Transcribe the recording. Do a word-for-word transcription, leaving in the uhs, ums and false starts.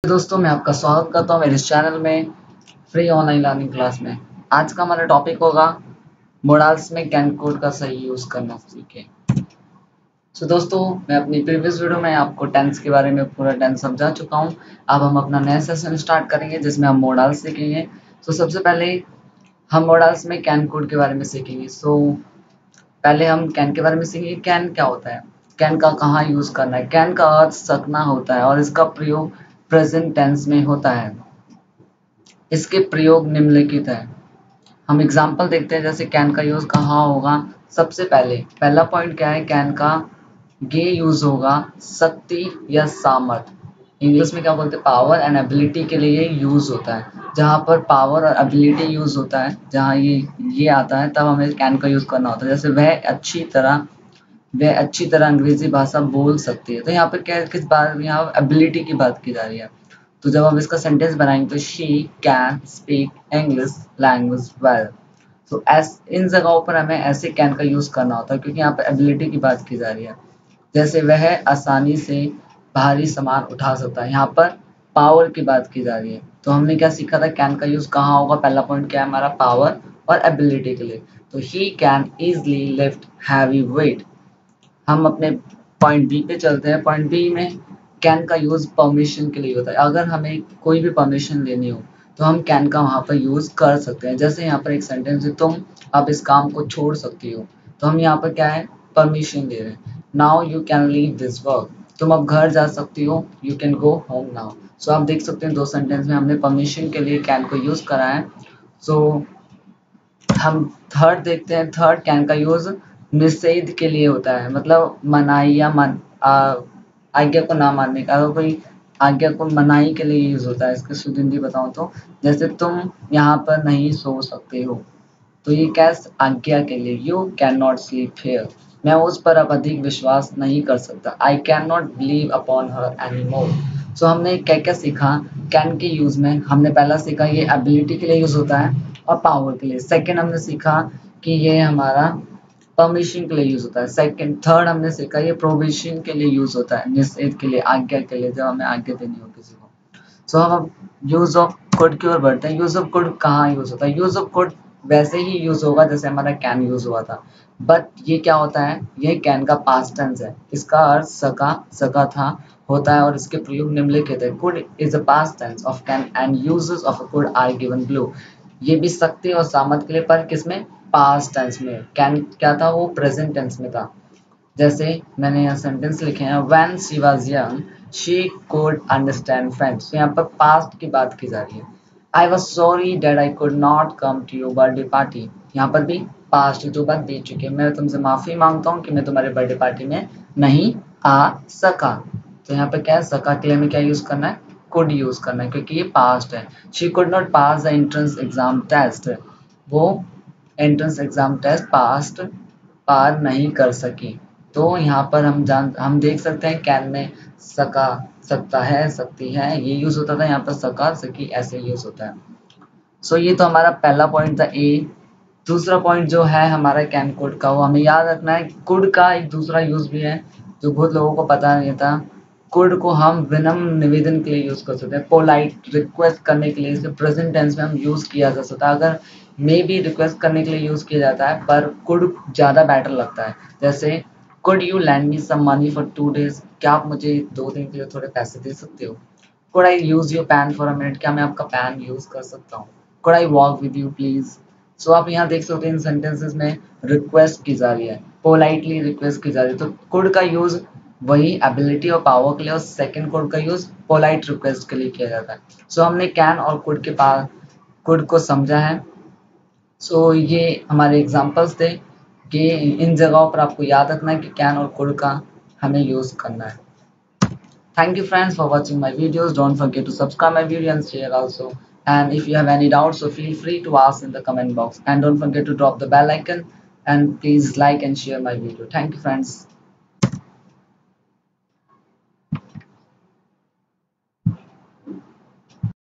दोस्तों, मैं आपका स्वागत करता हूं मेरे इस चैनल में फ्री ऑनलाइन लर्निंग क्लास में। आज का हमारा टॉपिक होगा मोडाल्स में कैन कोड का सही यूज करना सीखें। सो दोस्तों, मैं अपनी प्रीवियस वीडियो में आपको टेंस के बारे में पूरा टेंस समझा चुका हूं। अब हम अपना नया सेशन स्टार्ट करेंगे जिसमें हम मोडाल्स सीखेंगे। सो सबसे पहले हम मोडाल्स में कैन कोड के बारे में सीखेंगे। सो पहले हम कैन के बारे में सीखेंगे। कैन क्या होता है, कैन का कहाँ यूज करना है। कैन का अर्थ सकना होता है और इसका प्रयोग प्रेजेंट टेंस में होता है। इसके प्रयोग निम्नलिखित है। हम एग्जाम्पल देखते हैं, जैसे कैन का यूज कहाँ होगा। सबसे पहले पहला पॉइंट क्या है, कैन का ये यूज होगा शक्ति या सामर्थ। इंग्लिश में क्या बोलते हैं, पावर एंड एबिलिटी के लिए यूज होता है। जहाँ पर पावर और एबिलिटी यूज होता है, जहाँ ये ये आता है, तब हमें कैन का यूज करना होता है। जैसे वह अच्छी तरह वह अच्छी तरह अंग्रेजी भाषा बोल सकती है। तो यहाँ पर क्या, किस बात, यहाँ एबिलिटी की बात की जा रही है। तो जब हम इसका सेंटेंस बनाएंगे तो she can speak English language well. तो एस इन जगहों पर हमें ऐसे कैन का यूज करना होता है, क्योंकि यहाँ पर एबिलिटी की बात की जा रही है। जैसे वह आसानी से भारी सामान उठा सकता है, यहाँ पर पावर की बात की जा रही है। तो हमने क्या सीखा था, कैन का यूज कहाँ होगा। पहला पॉइंट क्या है हमारा, पावर और एबिलिटी के लिए। तो he can easily lift heavy weight. हम अपने पॉइंट बी पे चलते हैं। पॉइंट बी में कैन का यूज परमिशन के लिए होता है। अगर हमें कोई भी परमिशन लेनी हो तो हम कैन का वहां पर यूज कर सकते हैं। जैसे यहाँ पर एक सेंटेंस है, तुम अब इस काम को छोड़ सकती हो। तो हम यहाँ पर क्या है, परमिशन ले रहे हैं। Now you can leave this work. तुम अब घर जा सकती हो, you can go home now. So आप देख सकते हैं दो सेंटेंस में हमने परमिशन के लिए कैन को यूज करा है। सो हम थर्ड देखते हैं। थर्ड कैन का यूज निषेध के लिए होता है, मतलब मनाही या मन आ, आज्ञा को ना मानने का। अगर कोई आज्ञा को मनाही के लिए यूज होता है। इसकी शुद्ध हिंदी बताऊं तो, जैसे तुम यहाँ पर नहीं सो सकते हो, तो ये कैस आज्ञा के लिए। You can not sleep here. मैं उस पर अब अधिक विश्वास नहीं कर सकता। I can not believe upon her any more. So हमने क्या क्या सीखा कैन के यूज में। हमने पहला सीखा ये एबिलिटी के लिए यूज होता है और पावर के लिए। सेकंड हमने सीखा कि ये हमारा परमिशन के लिए यूज होता है। सेकंड थर्ड हमने सीखा ये प्रोविजन के लिए यूज होता है, निषेध के लिए, आज्ञा के लिए, जब हमें आज्ञा देनी हो किसी को। सो so, हम अब यूज ऑफ कुड की ओर बढ़ते हैं। यूज ऑफ कुड कहाँ यूज होता है। यूज ऑफ कुड वैसे ही यूज होगा जैसे हमारा कैन यूज हुआ था, बट ये क्या होता है, ये कैन का पास्ट टेंस है। इसका अर्थ सका सका था होता है और इसके प्रयोग निम्नलिखित है। Could is a past tense of can and uses of a could are given below. ये भी शक्ति और सामर्थ के लिए, पर किसमें, पास्ट टेंस में। कैन क्या था, वो प्रेजेंट टेंस में था। जैसे मैंने यहाँ सेंटेंस लिखे हैं, when she was young she could understand friends. तो यहाँ पर पास्ट की बात की जा रही है। I was sorry that I could not come to your birthday party. यहाँ पर भी पास्ट जो बात बीत चुकी है। मैं तुमसे माफी मांगता हूँ कि मैं तुम्हारे बर्थडे पार्टी में नहीं आ सका। तो यहाँ पर क्या है, सका के लिए हमें क्या यूज करना है, कुड यूज करना है, क्योंकि ये पास्ट है। She could not pass the entrance exam test. वो एंट्रेंस एग्जाम टेस्ट पास्ट पार नहीं कर सकी। तो यहाँ पर हम जान हम देख सकते हैं कैन में सका, सकता है, सकती है, ये यूज होता था। यहाँ पर सका सकी ऐसे यूज होता है। सो so, ये तो हमारा पहला पॉइंट था ए। दूसरा पॉइंट जो है हमारा कैन कोड का, वो हमें याद रखना है। कुड का एक दूसरा यूज भी है जो बहुत लोगों को पता नहीं था। कुड को हम विनम्र निवेदन के लिए यूज कर सकते हैं, पोलाइट रिक्वेस्ट करने के लिए। इसे प्रेजेंट टेंस में हम यूज किया जा सकता है। अगर मे भी रिक्वेस्ट करने के लिए यूज किया जाता है, पर कुड ज्यादा बेटर लगता है। जैसे could you lend me some money for two days. क्या आप मुझे दो दिन के लिए थोड़े पैसे दे सकते हो। Could I use your pen for a minute. क्या मैं आपका पैन यूज कर सकता हूँ। Could I walk with you please. So आप यहाँ देख सकते हैं इन सेंटेंसेस में रिक्वेस्ट की जा रही है, पोलाइटली रिक्वेस्ट की जा रही है। तो कुड का यूज वही एबिलिटी और पावर के लिए, और सेकंड कुड का यूज पोलाइट रिक्वेस्ट के लिए किया जाता है। सो so, हमने कैन और कुड के पास कुड को समझा है। सो so, ये हमारे एग्जांपल्स थे कि इन जगहों पर आपको याद रखना है कि कैन और कुड का हमें यूज करना है। Thank you friends for watching my videos. Don't forget to subscribe my video and share also. And if you have any doubts, so feel free to ask in the comment box. And don't forget to drop the bell icon and please like and share my video. Thank you friends.